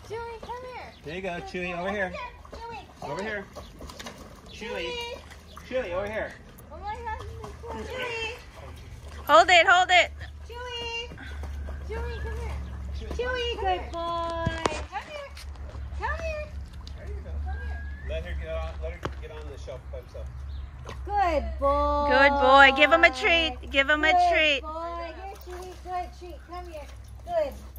Chewy, come here. There you go, Chewy, over here. Chewy, Over here. Chewy. Chewy, over here. oh my God, Chewy. Hold it, hold it. Chewy. Chewy, come here. Chewy, good boy. Come here. Come here. There you go. Come here. Let her get on the shelf by himself. Good boy. Good boy. Give him a treat. Give him a Good treat. boy. Here, Chewy. Good treat. Come here. Good